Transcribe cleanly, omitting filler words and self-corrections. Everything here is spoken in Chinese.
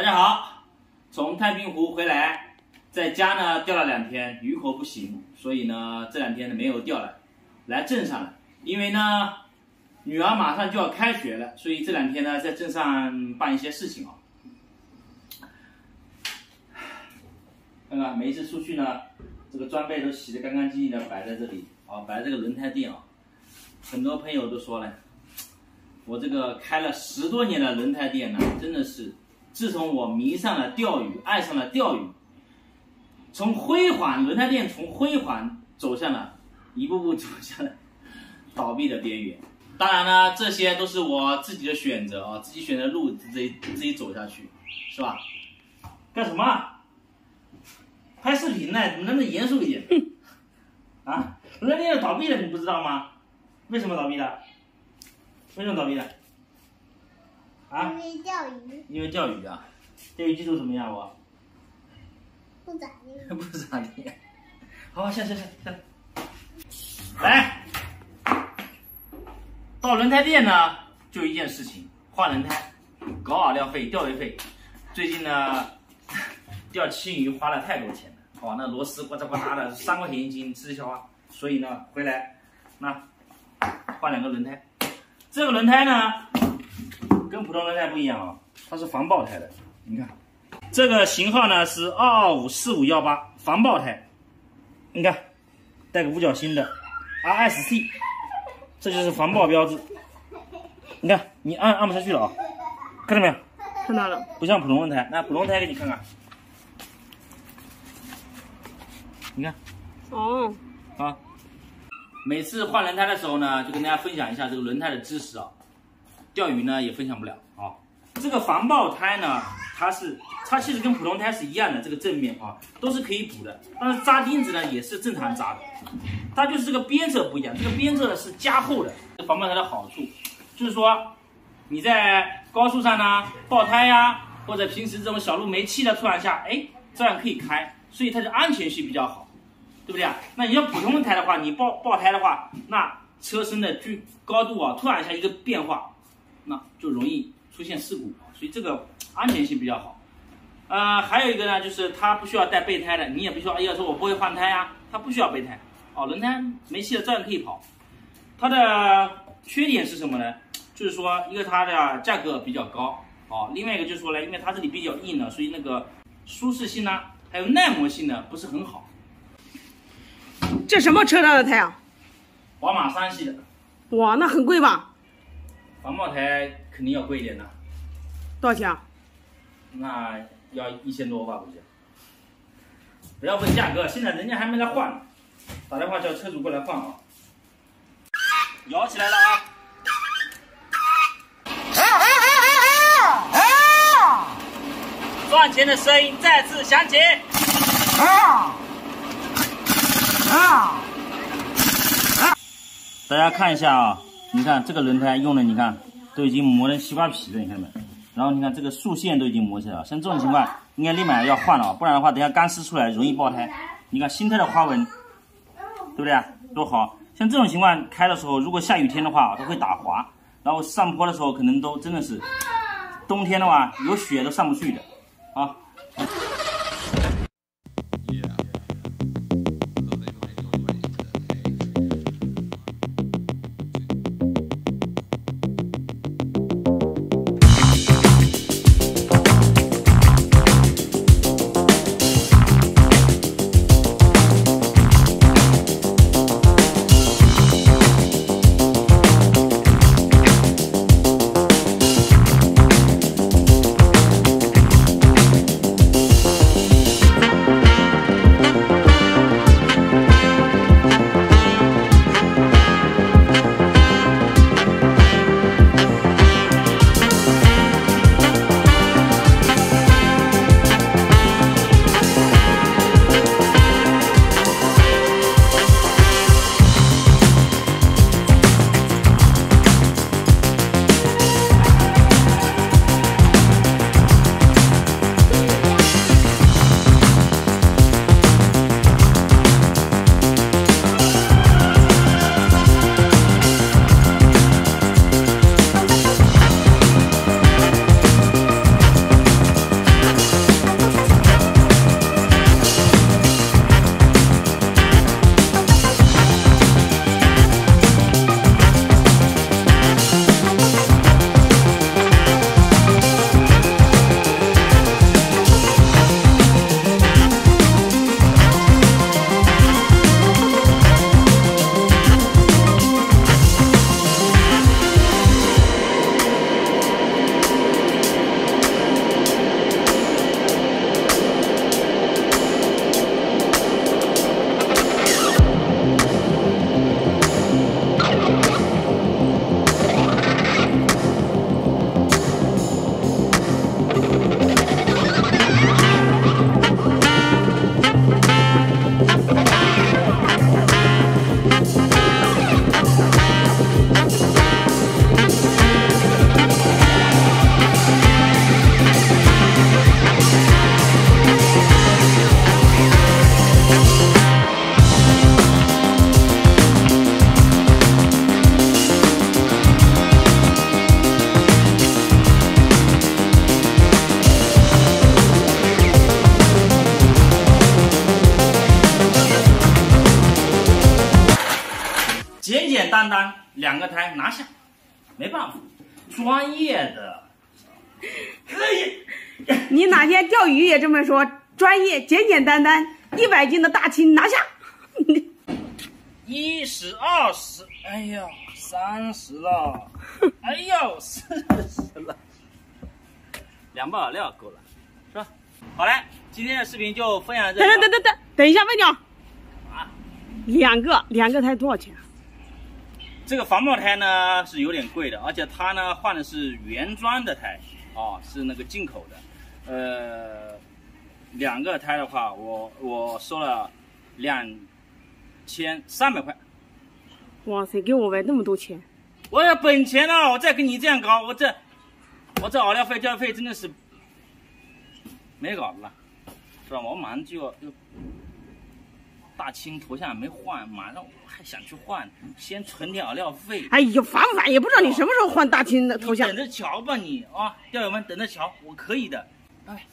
家好，从太平湖回来，在家呢钓了2天，鱼口不行，所以呢这2天呢没有钓了，来镇上了。因为呢女儿马上就要开学了，所以这2天呢在镇上办一些事情啊。看看每一次出去呢，这个装备都洗得干干净净的摆在这里啊，摆在这个轮胎店啊。很多朋友都说了，我这个开了10多年的轮胎店呢，真的是。自从我迷上了钓鱼，爱上了钓鱼，从辉煌轮胎店从辉煌走向了一步步走向了倒闭的边缘。当然呢，这些都是我自己的选择啊，自己选择路自己走下去，是吧？干什么？拍视频呢？怎么能不能严肃一点？啊，轮胎店倒闭了，你不知道吗？为什么倒闭的？为什么倒闭的？啊？ 因为钓鱼。 因为钓鱼啊，钓鱼技术怎么样？我不咋地。 不咋地。好，下。来，到轮胎店呢，就一件事情，换轮胎，搞饵料费、钓鱼费。最近呢，钓青鱼花了太多钱了，哦，那螺丝呱嗒呱嗒的，3块钱一斤，吃得消啊。所以呢，回来那换2个轮胎。这个轮胎呢，跟普通轮胎不一样啊，它是防爆胎的。你看，这个型号呢是2254518防爆胎，你看带个五角星的 RSC， 这就是防爆标志。你看，你按不下去了啊，看到没有？ 看到了， 不像普通轮胎。那普通轮胎给你看看，你看， 哦， 啊，每次换轮胎的时候呢，就跟大家分享一下这个轮胎的知识啊。钓鱼呢也分享不了啊。这个防爆胎呢，它其实跟普通胎是一样的，这个正面啊都是可以补的，但是扎钉子呢也是正常扎的，它就是这个边侧不一样，这个边侧呢是加厚的。防爆胎的好处就是说，你在高速上呢爆胎呀，或者平时这种小路没气的突然下，哎，这样可以开，所以它的安全性比较好，对不对啊？那你要普通轮胎的话，你爆胎的话，那车身的高度啊突然一下一个变化，那就容易出现事故，所以这个安全性比较好。还有一个呢，就是它不需要带备胎的，你也不需要说我不会换胎啊，它不需要备胎哦，轮胎没气了照样可以跑。它的缺点是什么呢？就是说一个它的价格比较高哦，另外一个就是说呢，因为它这里比较硬呢，所以那个舒适性呢，还有耐磨性呢不是很好。 这什么车上的胎啊？ 宝马3系的。 哇，那很贵吧？ 防爆胎肯定要贵一点的。 多少钱啊？ 那要1000多吧，估计。不要问价格，现在人家还没来换呢，打电话叫车主过来换啊。摇起来了啊！赚钱的声音再次响起。大家看一下啊，你看这个轮胎用的，你看都已经磨成西瓜皮了，你看没？然后你看这个束线都已经磨起来了，像这种情况应该立马要换了，不然的话等下钢丝出来容易爆胎。你看新胎的花纹，对不对啊？多好！像这种情况开的时候，如果下雨天的话，它会打滑，然后上坡的时候可能都真的是，冬天的话有雪都上不去的啊。 单单2个胎拿下，没办法，专业的。 你哪天钓鱼也这么说？专业，简简单单，100斤的大青拿下。 10、20，哎呦，30了，哎呦，40了，2包饵料够了，是吧？好嘞，今天的视频就分享到这里。 等一下，问你啊 ，2个胎多少钱？ 这个防爆胎呢是有点贵的，而且它呢换的是原装的胎，哦，是那个进口的。2个胎的话，我收了2300块。 哇塞，给我玩那么多钱！ 我要本钱了，我再跟你这样搞，我这饵料费、钓费真的是没搞了，是吧？我马上就要大青头像没换，马上我还想去换，先存点饵料费。 哎呦，烦不烦？也不知道你什么时候换大青的头像。 你等着瞧吧你啊，钓友们等着瞧，我可以的。哎。